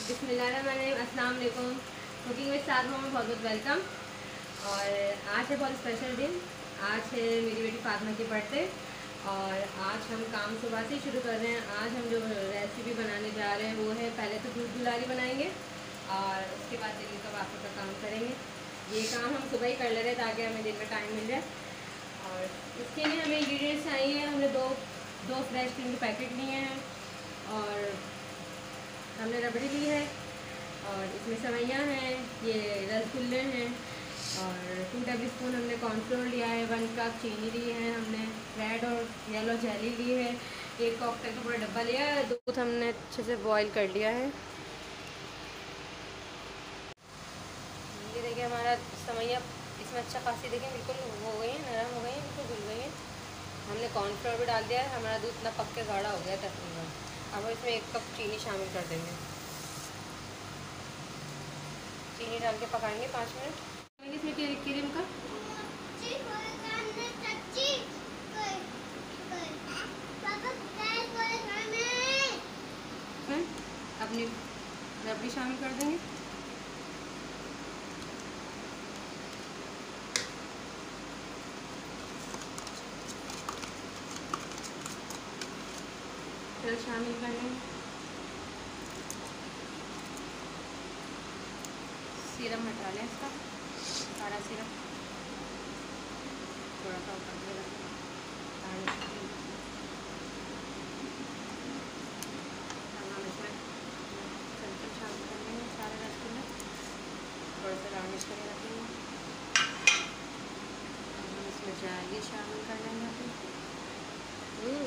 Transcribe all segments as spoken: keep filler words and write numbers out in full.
बिस्मिल्लाहिर्रहमानिर्रहीम, अस्सलाम वालेकुम। कुकिंग विद सादमा में बहुत बहुत वेलकम। और आज है बहुत स्पेशल दिन। आज है मेरी बेटी फातिमा की बर्थडे और आज हम काम सुबह से ही शुरू कर रहे हैं। आज हम जो रेसिपी बनाने जा रहे हैं वो है, पहले तो दूध दुलारी बनाएंगे और उसके बाद दिल्ली कबाब का काम करेंगे। ये काम हम सुबह ही कर ले रहे हैं ताकि हमें दिन में टाइम मिल जाए। और इसके लिए हमें इंग्रेडिएंट्स चाहिए। हमने दो दो फ्रेश क्रीम के पैकेट लिए हैं और हमने रबड़ी ली है और इसमें सेवइयाँ हैं, ये रसगुल्ले हैं और टू टेबल स्पून हमने कॉर्नफ्लोर लिया है, वन कप चीनी ली है, हमने रेड और येलो जेली ली है, एक कॉकटेल का पूरा डब्बा लिया है। दूध हमने अच्छे से बॉईल कर लिया है। ये देखिए हमारा सेवइयाँ इसमें अच्छा खासी देखें बिल्कुल हो गई है, नरम हो गई है, बिल्कुल घुल गई है। हमने कॉर्नफ्लोर भी डाल दिया है। हमारा दूध इतना पक के गाढ़ा हो गया है तकरीबन। अब इसमें एक कप चीनी शामिल कर देंगे। चीनी डाल के पकाएंगे पाँच मिनट। इसमें क्रीम का अपनी रबड़ी शामिल कर देंगे। फिर शामिल कर लेंगे सिरप, हटा लें इसका सारा सिरप, थोड़ा सा ऊपर से हम इसमें चमचम शामिल कर लेंगे, सारे रसगुल्ले थोड़ा सा गार्निश करके रखेंगे। हम इसमें जेली शामिल कर लेंगे अपनी।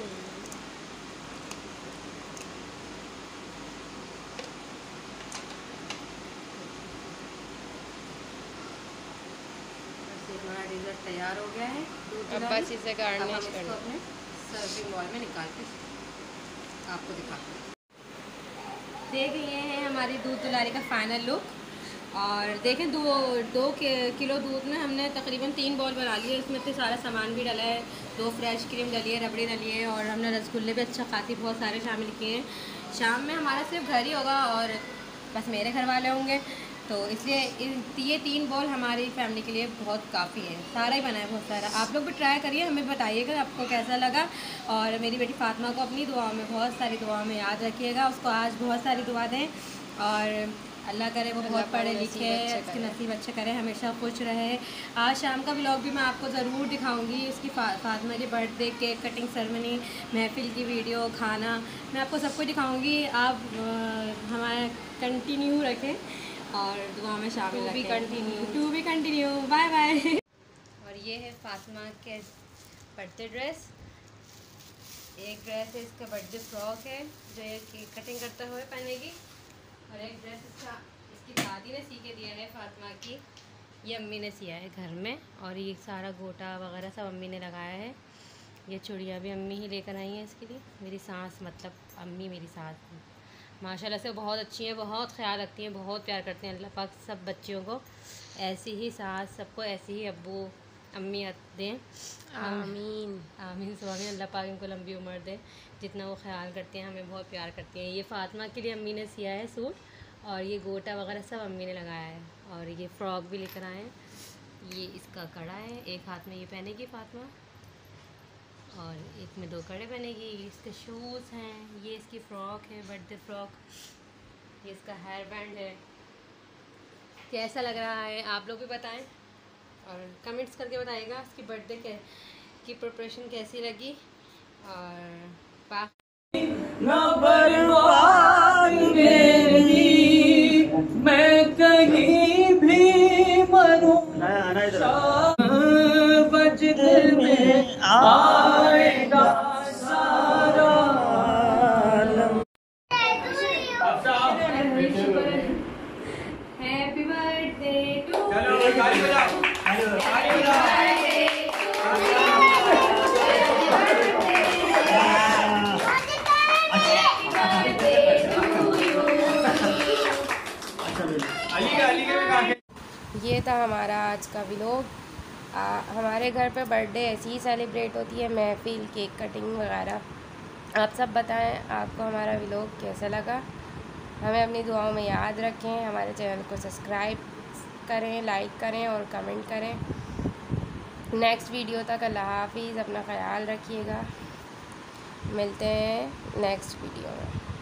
हमारा डिज़र्ट तैयार हो गया है। अब बस इसे गार्निश करना, अपने सर्विंग बॉल में निकाल के आपको दिखाते हैं। देख ये है हमारी दूध दुलारी का फाइनल लुक। और देखें दो दो किलो दूध में हमने तकरीबन तीन बॉल बना लिए। इसमें तो सारा सामान भी डला है, दो फ्रेश क्रीम डली है, रबड़ी डली है और हमने रसगुल्ले भी अच्छा खासी बहुत सारे शामिल किए हैं। शाम में हमारा सिर्फ घर ही होगा और बस मेरे घर वाले होंगे, तो इसलिए ये तीन बॉल हमारी फैमिली के लिए बहुत काफ़ी है। सारा ही बना है बहुत सारा। आप लोग भी ट्राई करिए, हमें बताइएगा आपको कैसा लगा। और मेरी बेटी फातिमा को अपनी दुआ में, बहुत सारी दुआ में याद रखिएगा। उसको आज बहुत सारी दुआ दें और अल्लाह करे वो बहुत पढ़े लिखे, उसके नसीब अच्छे करे, हमेशा खुश रहे। आज शाम का व्लॉग भी मैं आपको ज़रूर दिखाऊंगी। उसकी फा, फातिमा की बर्थडे, केक कटिंग सेरेमनी, महफिल की वीडियो, खाना, मैं आपको सब कुछ दिखाऊंगी। आप हमारा कंटिन्यू रखें और दुआ में शामिल भी कंटिन्यू टू भी कंटिन्यू। Bye bye. और ये है फातिमा के बर्थडे ड्रेस। एक ड्रेस है इसका बर्थडे फ्रॉक है जो ये केक कटिंग करते हुए पहनेगी और एक ड्रेस इसका इसकी दादी ने सी के दिया है फातिमा की। ये अम्मी ने सिया है घर में और ये सारा गोटा वगैरह सब अम्मी ने लगाया है। ये चूड़ियाँ भी अम्मी ही लेकर आई हैं इसके लिए। मेरी सास, मतलब अम्मी मेरी सास माशाल्लाह से बहुत अच्छी हैं, बहुत ख्याल रखती हैं, बहुत प्यार करते हैं। अल्लाह पाक सब बच्चियों को ऐसी ही सास, सबको ऐसी ही अब्बू अम्मी दें। आमीन आमीन सुभान। अल्लाह पाक इनको लंबी उम्र दे। जितना वो ख्याल करती हैं, हमें बहुत प्यार करती हैं। ये फातिमा के लिए अम्मी ने सिया है सूट और ये गोटा वगैरह सब अम्मी ने लगाया है। और ये फ़्रॉक भी लेकर आए हैं। ये इसका कड़ा है, एक हाथ में ये पहनेगी फातिमा और एक में दो कड़े बनेगी। इसके शूज़ हैं, ये इसकी फ़्रॉक है, बर्थडे फ्रॉक, ये इसका हेयर बैंड है। कैसा लग रहा है आप लोग भी बताएं और कमेंट्स करके बताइएगा इसकी बर्थडे के की प्रिपरेशन कैसी लगी। और मैं कहीं भी मरूं बजते में आएगा सारा। हैप्पी बर्थडे टू ये था हमारा आज का व्लॉग। हमारे घर पे बर्थडे ऐसी ही सेलिब्रेट होती है, महफिल, केक कटिंग वगैरह। आप सब बताएं आपको हमारा व्लॉग कैसा लगा। हमें अपनी दुआओं में याद रखें, हमारे चैनल को सब्सक्राइब करें, लाइक करें और कमेंट करें। नेक्स्ट वीडियो तक अल्लाह हाफिज़, अपना ख़याल रखिएगा। मिलते हैं नेक्स्ट वीडियो में।